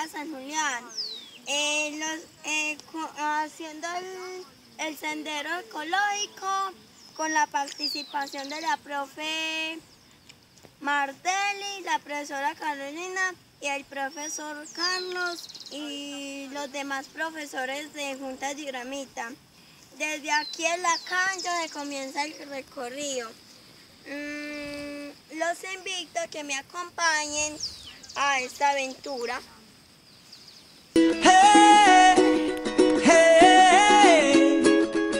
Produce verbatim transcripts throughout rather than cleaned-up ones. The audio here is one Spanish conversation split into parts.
San Julián, eh, los, eh, haciendo el, el sendero ecológico con la participación de la profe Martelli, la profesora Carolina y el profesor Carlos y los demás profesores de Junta de Gramita. Desde aquí en la cancha donde comienza el recorrido. Mm, los invito a que me acompañen a esta aventura. Hey, hey,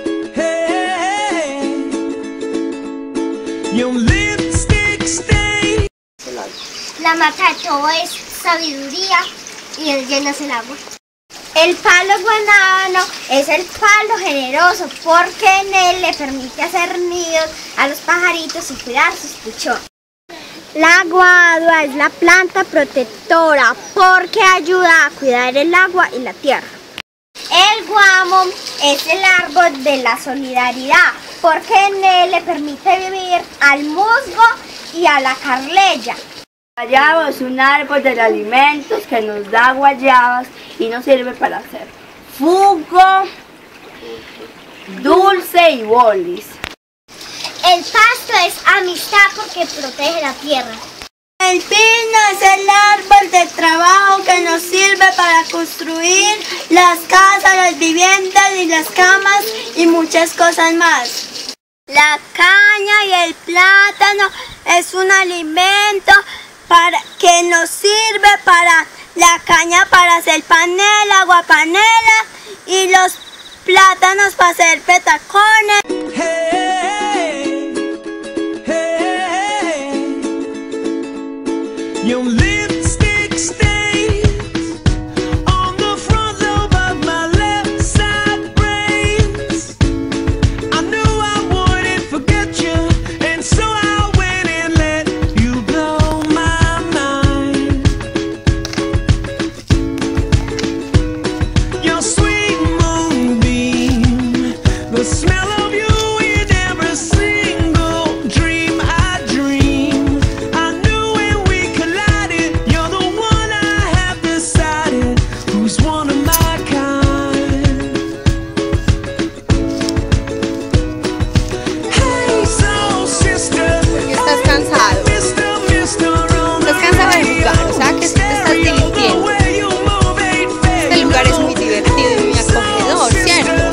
hey, your lipstick stain. La marca de todo es sabiduría y el lleno es el agua. El palo guanábano es el palo generoso porque en él le permite hacer nidos a los pajaritos y cuidar sus pichones. La guadua es la planta protectora porque ayuda a cuidar el agua y la tierra. El guamo es el árbol de la solidaridad porque en él le permite vivir al musgo y a la carleya. Guayabo es un árbol de alimentos que nos da guayabas y nos sirve para hacer jugo, dulce y bolis. El pasto es amistad porque protege la tierra. El pino es el árbol de trabajo que nos sirve para construir las casas, las viviendas y las camas y muchas cosas más. La caña y el plátano es un alimento para, que nos sirve para la caña para hacer panela, aguapanela y los plátanos para hacer petacones. Hey, hey, your lipstick stains on the front lobe of my left side brains. I knew I wouldn't forget you, and so I went and let you blow my mind. Your sweet moonbeam, the smell of you in every single dream I dream. I knew when we collided, you're the one I have decided who's one of my kind. Hey, soul sister, Estás cansado. Mister, Mister, on Estás cansado del lugar, o sea que sí te estás divirtiendo. Este lugar es muy divertido y muy acogedor, ¿cierto?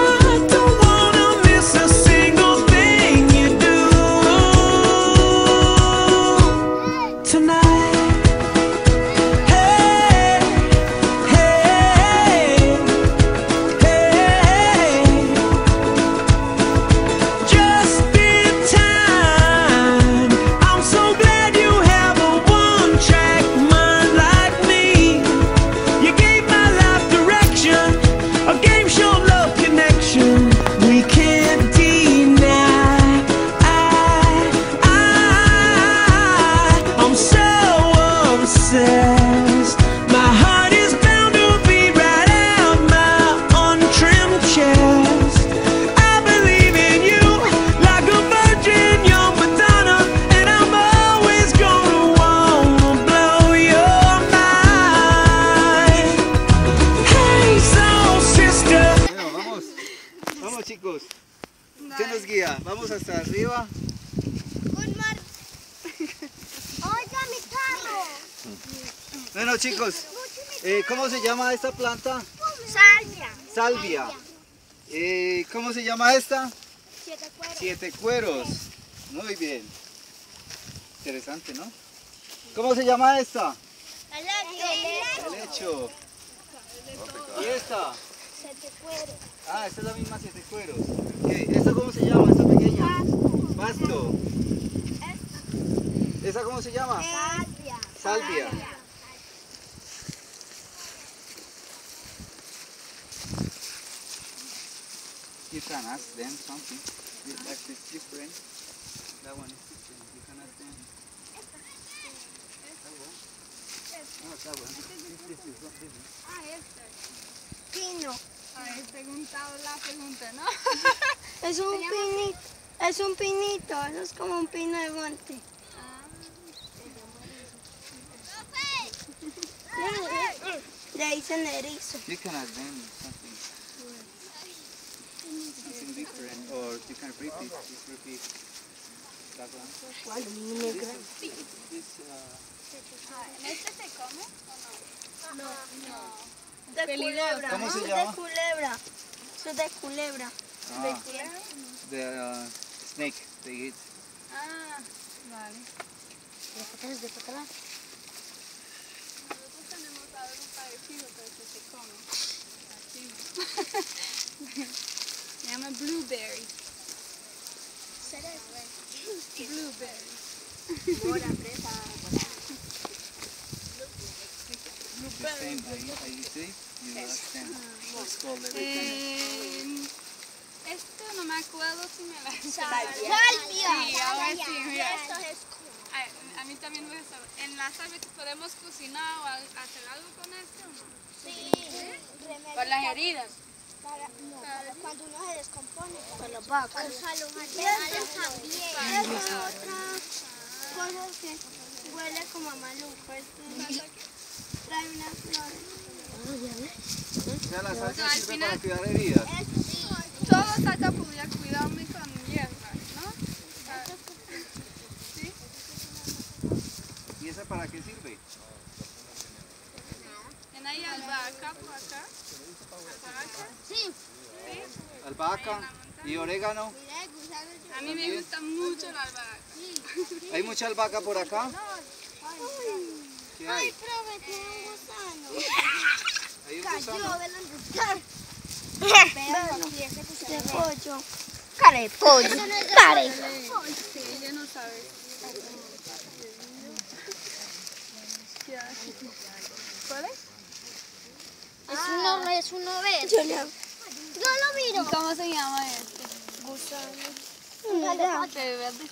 Chicos, usted nos guía, vamos hasta arriba. ¡Oiga, mi carro! Bueno chicos, eh, ¿cómo se llama esta planta? Salvia. Salvia. Eh, ¿Cómo se llama esta? Siete cueros. Siete cueros. Muy bien. Interesante, ¿no? ¿Cómo se llama esta? Helecho. ¿Y esta? Siete cueros. Ah, esta es la misma siete cueros. Okay. ¿Esta cómo se llama? ¿Esta pequeña? Pasto. ¿Esa cómo se llama? Salvia. Salvia. You can ask them something. That is different. That one is different. You can ask them. No, that one. This is not different. Ah, este. Pino. Habéis preguntado la pregunta, ¿no? Es un pinito, es un pinito, eso es como un pino de monte. Ah, se llama eso. Le dicen erizo. You can ask them something. Something different, or you can repeat. Just repeat that one. This, this, uh, ¿Este se come o no? De culebra. ¿Cómo se Eso es llama? de culebra. Eso es de culebra. ah, the uh, snake they eat. Ah, vale. Nosotros tenemos algo parecido, pero que se come. Aquí no. Se llama blueberry. Blueberry. Mora, fresa. The same, I, I see. You ask them. It's called everything. Eh, esto no me acuerdo si me la Salvia. Sí, ahora sí, mira. Esto es A, a mí también me gusta. En la salvia podemos cocinar o al- hacer algo con esto, ¿no? sí, remedio Por las heridas. para, no, para cuando uno se descompone. Con los vacos. Para los Esa animales también. es otra cosa que huele como a maluco. Este trae unas flores. O sea, la salsa al sirve final- para cuidar heridas. Todo salsa podría cuidarme con hierbas, ¿no? ¿Sí? ¿Y esa para qué sirve? ¿En ahí albahaca por acá? ¿Albahaca? Sí. Albahaca y orégano. A mí me gusta mucho la albahaca. ¿Hay mucha albahaca por acá? ¿Qué hay? Profe, tiene un gusano. ¿Hay un gusano? De pollo. Cara de pollo. Cara de pollo. Sí, ella no sabe. ¿Cuál es? Es uno, es uno verde. Yo no. Yo lo miro. ¿Y cómo se llama este? Mira. De verde.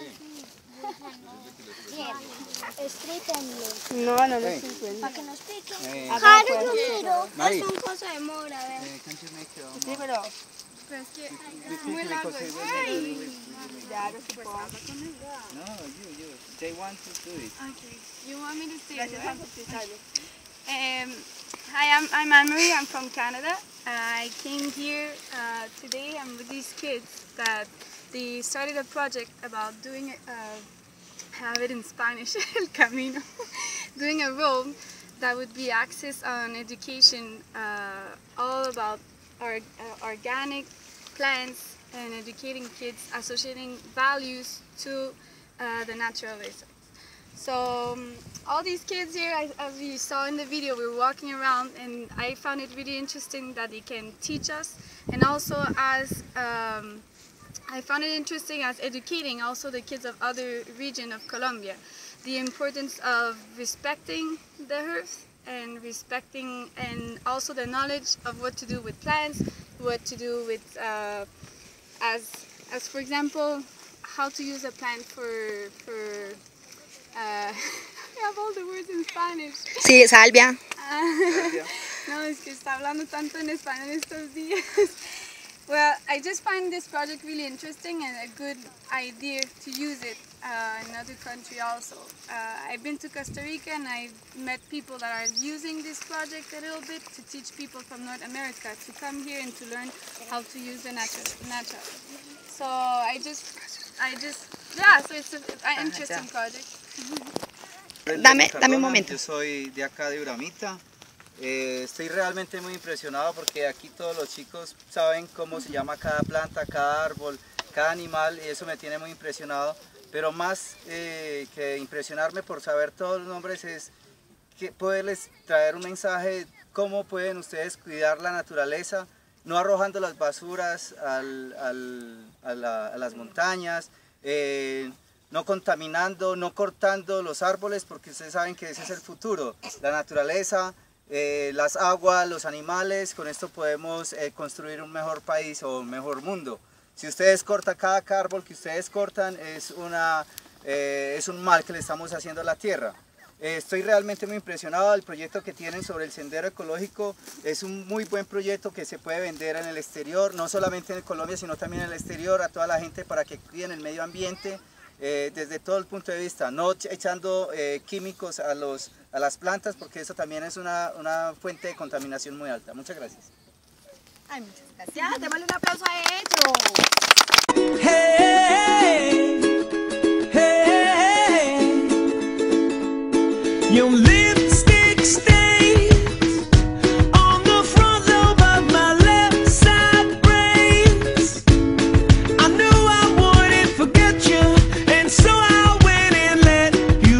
Estrípenlo. No, no lo Hey. sirve. Para que nos pique. Eh, Claro, yo miro. Mari, Es un coso de mora, ¿ves? eh, can't you make your own? Sí, pero Pero es que es Repeat muy it largo. because they will Ay. do it. ya no se puede. No, you, you. They want to do it. Okay. You want me to say Gracias, it? Santo Cristal. Um, hi, I'm, I'm Anne-Marie, I'm from Canada. I came here uh, today, I'm with these kids that they started a project about doing, uh, have it in Spanish, El Camino, doing a road that would be access on education, uh, all about or, uh, organic plants and educating kids, associating values to uh, the natural resource. So um, all these kids here, as, as you saw in the video, we were walking around and I found it really interesting that they can teach us, and also as um, I found it interesting as educating also the kids of other region of Colombia, the importance of respecting the earth and respecting and also the knowledge of what to do with plants, what to do with, uh, as, as for example, how to use a plant for, for Uh, I have all the words in Spanish. Sí, salvia. No, es que está hablando tanto en español estos días. Well, I just find this project really interesting and a good idea to use it uh, in other country also. Uh, I've been to Costa Rica and I've met people that are using this project a little bit to teach people from North America to come here and to learn how to use the natural. natural. So I just, I just, yeah, so it's a, an interesting project. Dame, dame un momento. Yo soy de acá de Uramita. Eh, estoy realmente muy impresionado porque aquí todos los chicos saben cómo se llama cada planta, cada árbol, cada animal, y eso me tiene muy impresionado. Pero más eh, que impresionarme por saber todos los nombres es que poderles traer un mensaje de cómo pueden ustedes cuidar la naturaleza, no arrojando las basuras al, al, a, la, a las montañas, eh, no contaminando, no cortando los árboles, porque ustedes saben que ese es el futuro, la naturaleza, eh, las aguas, los animales. Con esto podemos eh, construir un mejor país o un mejor mundo. Si ustedes cortan cada árbol que ustedes cortan, es, una, eh, es un mal que le estamos haciendo a la tierra. Eh, estoy realmente muy impresionado del proyecto que tienen sobre el sendero ecológico. Es un muy buen proyecto que se puede vender en el exterior, no solamente en Colombia, sino también en el exterior, a toda la gente para que cuiden el medio ambiente. Eh, desde todo el punto de vista, no echando eh, químicos a los, a las plantas, porque eso también es una, una fuente de contaminación muy alta. Muchas gracias. Ay, muchas gracias. Démosle un aplauso a ellos. Hey, hey, your lipstick stains on the front lobe of my left side brains. I knew I wouldn't forget you, and so I went and let you.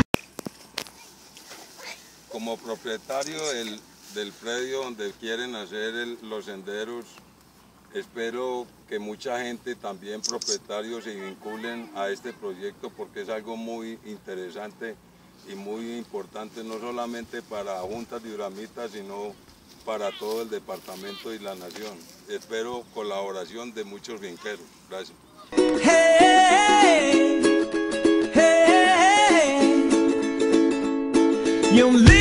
Como propietario del, del predio donde quieren hacer el- los senderos, espero que mucha gente, también propietarios, se vinculen a este proyecto porque es algo muy interesante y muy importante, no solamente para Juntas de Uramitas, sino para todo el departamento y la nación. Espero colaboración de muchos finqueros. Gracias. Hey, hey, your